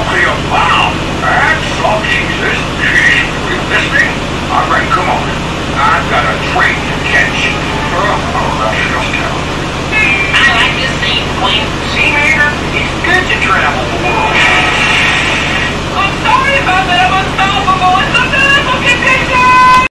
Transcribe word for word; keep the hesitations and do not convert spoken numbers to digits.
nuclear bomb. That's all, Jesus. She's listening? All right.